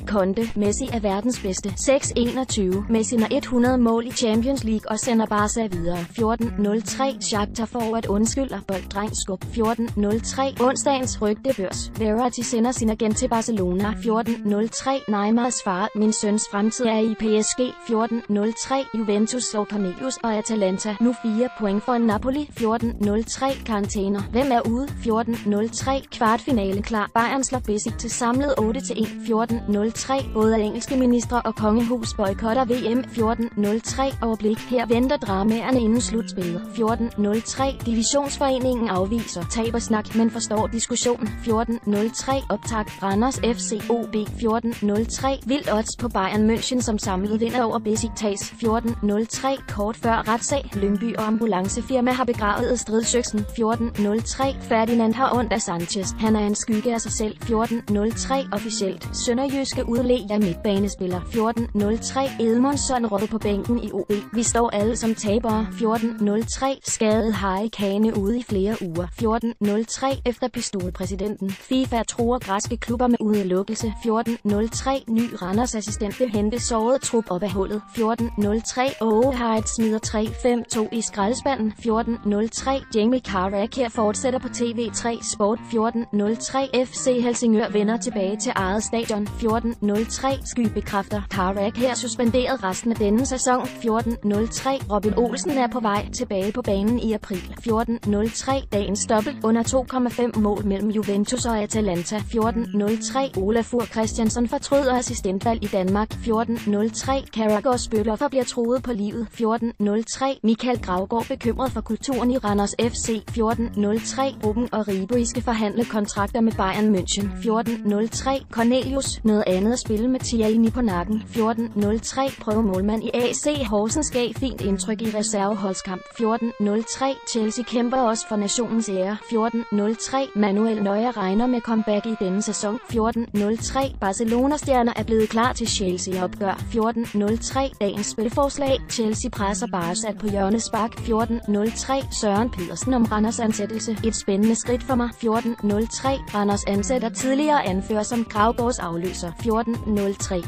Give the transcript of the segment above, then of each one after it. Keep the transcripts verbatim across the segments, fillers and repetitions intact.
Conte, Messi er verdens bedste. seks enogtyve. Messi når hundrede mål i Champions League og sender Barca videre. fjorten nul tre. Shakhtar forward undskylder, bolddreng skub. fjorten nul tre. Onsdagens rygtebørs. Verratti sender sin agent til Barcelona. fjorten nul tre. Neymars far, min søns fremtid er i P S G. fjorten nul tre. Juventus slår Cornelius og Atalanta. Nu fire point for Napoli. fjorten nul tre. Karantæner. Hvem er ude? fjorten nul tre. Kvartfinale klar. Bayern slår Besiktas til samlet otte til en. fjorten nul tre. Både engelske ministre og kongehus boykotter V M. fjorten nul tre. Overblik. Her venter dramaerne inden slutspillet. fjorten nul tre. Divisionsforeningen afviser tabersnak, men forstår diskussionen. fjorten nul tre. Optakt. Randers F C O B. fjorten nul tre. Vildt odds på Bayern München som samlet vinder over Besiktas. fjorten nul tre. Kort før retssag. Lyngby og ambulancefirma har begravet stridsøksen. fjorten nul tre. Ferdinand har ondt af Sanchez. Han er en skygge af sig selv. fjorten nul tre. Officielt. Sønderjyske udlæg af midtbanespiller. fjorten nul tre. Edmundsson råd på bænken i O B. Vi står alle som tabere. fjorten nul tre. Skadet Harry Kane ude i flere uger. fjorten nul tre. Efter pistolpræsidenten. FIFA truer græske klubber med udelukkelse. fjorten nul tre. Ny Randers assistent vil hente såret trup op af hullet. fjorten nul tre. Overhyde smider tre fem to i skraldespanden. fjorten nul tre. Jamie Carragher her fortsætter på T V tre Sport. fjorten nul tre. F C Helsingør vender tilbage til eget stadion. fjorten nul tre. Sky bekræfter. Carragher her suspenderet resten af denne sæson. fjorten nul tre. Robin Olsen er på vej tilbage på banen i april. fjorten nul tre. Dagens dobbelt under to komma fem mål mellem Juventus og Atalanta. fjorten nul tre. Olafur Christiansen fortryder assistentvalg i Danmark. fjorten nul tre. Carragher spytter for bliver truet på livet. fjorten nul tre. Michael Gravgaard bekymret for kulturen i Randers F C. fjorten nul tre. Ruben og Ribery skal forhandle kontrakter med Bayern München. fjorten nul tre. Cornelius. Noget andet at spille med Tierney på nakken. fjorten nul tre. Prøve målmand i A C Horsens gav fint indtryk i reserveholdskamp. fjorten nul tre. Chelsea kæmper også for nationens ære. fjorten nul tre. Manuel Neuer regner med comeback i denne sæson. fjorten nul tre. Barcelona-stjerner er blevet klar til Chelsea-opgør. fjorten nul tre. Dagens spilforslag. Chelsea presser Barca på hjørnespark. fjorten nul tre. Søren Pedersen om Randers ansættelse. Et spændende skridt for mig. fjorten nul tre. Randers ansætter tidligere anfører som Gravgaards afløser. fjorten nul tre.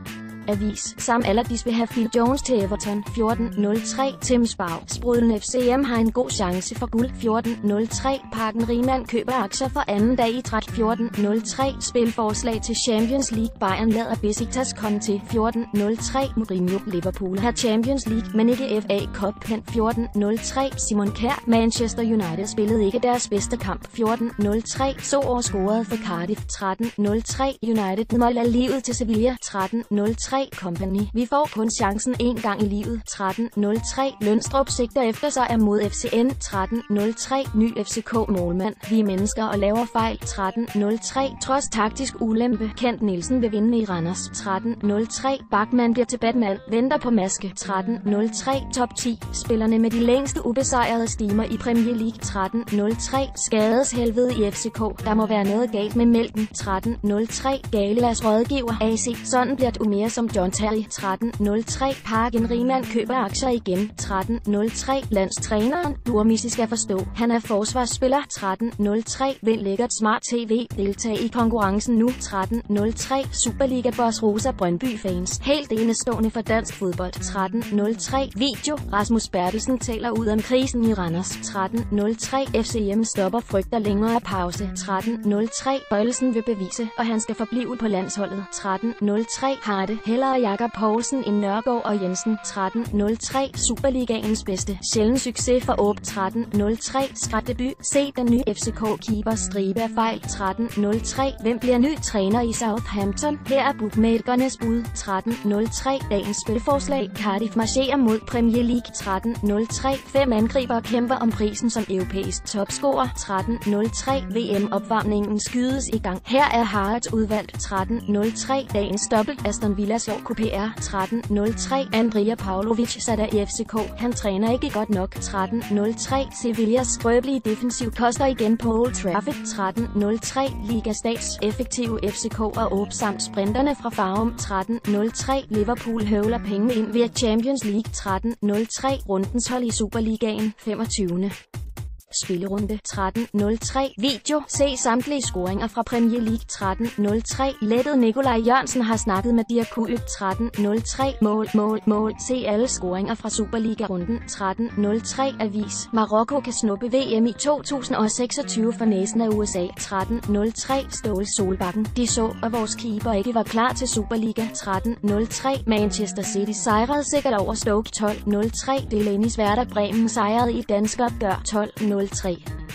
Avis. Sam Allardyce vil have Phil Jones til Everton. fjorten nul tre. Tim Spau. Sprudlende F C M har en god chance for guld. fjorten nul tre. Parken Rigmand køber aktier for anden dag i træk. fjorten nul tre. Spilforslag til Champions League. Bayern lader Besiktas komme til. fjorten nul tre. Mourinho. Liverpool har Champions League, men ikke F A Cup. fjorten nul tre. Simon Kjær. Manchester United spillede ikke deres bedste kamp. fjorten nul tre. Så år scorede for Cardiff. tretten nul tre. United må lade livet til Sevilla. tretten nul tre. Company. Vi får kun chancen en gang i livet. tretten nul tre. Lønstrup sigter efter sig er mod F C N. tretten nul tre. Ny F C K målmand. Vi er mennesker og laver fejl. tretten nul tre. Trods taktisk ulempe. Kent Nielsen vil vinde i Randers. tretten nul tre. Bachmann bliver til Batman. Venter på maske. tretten nul tre. Top ti. Spillerne med de længste ubesejrede stimer i Premier League. tretten nul tre. Skadeshelvede i F C K. Der må være noget galt med mælken. tretten nul tre. Galelas rådgiver. A C. Sådan bliver det mere som John Terry. tretten nul tre. Parken Rigmand køber aktier igen. tretten nul tre. Landstræneren. Durmisi skal forstå. Han er forsvarsspiller. tretten nul tre. Vind lækkert smart tv. Deltag i konkurrencen nu. tretten nul tre. Superliga-boss Rosa Brøndby-fans. Helt enestående for dansk fodbold. tretten nul tre. Video. Rasmus Bertelsen taler ud om krisen i Randers. tretten nul tre. F C M stopper frygter længere pause. tretten nul tre. Bøjlesen vil bevise, og han skal forblive på landsholdet. tretten nul tre. Harde. Hellere Jakob Poulsen end Nørgaard og Jensen. tretten nul tre. Superligaens bedste. Sjælden succes for Åb. tretten nul tre. Skræddeby. Se den nye F C K-keeper stribe af fejl. tretten nul tre. Hvem bliver ny træner i Southampton? Her er bookmakernes bud. tretten nul tre. Dagens spilforslag. Cardiff marcherer mod Premier League. tretten nul tre. Fem angriber kæmper om prisen som europæisk topscorer. tretten nul tre. V M-opvarmningen skydes i gang. Her er Haralds udvalgt. tretten nul tre. Dagens dobbelt. Aston Villa slår Q P R. tretten nul tre. Andrija Pavlovic sat af i F C K. Han træner ikke godt nok. tretten nul tre. Sevillas skrøbelige defensiv koster igen på Old Trafford. tretten nul tre. Liga Stats effektive F C K og Åb samt sprinterne fra Farum. tretten nul tre. Liverpool høvler penge ind via Champions League. tretten nul tre. Rundens hold i Superligaen. femogtyvende Spillerunde tretten nul tre. Video. Se samtlige scoringer fra Premier League tretten nul tre. Lettet Nikolaj Jørgensen har snakket med Dirk Kuyt tretten nul tre. Mål, mål, mål. Se alle scoringer fra Superliga-runden tretten nul tre. Avis. Marokko kan snuppe V M i to tusind og seksogtyve for næsen af U S A tretten nul tre. Ståle Solbakken. De så, at vores keeper ikke var klar til Superliga tretten nul tre. Manchester City sejrede sikkert over Stoke tolv nul tre. Delaney's Werder Bremen sejrede i dansk opgør tolv nul tre.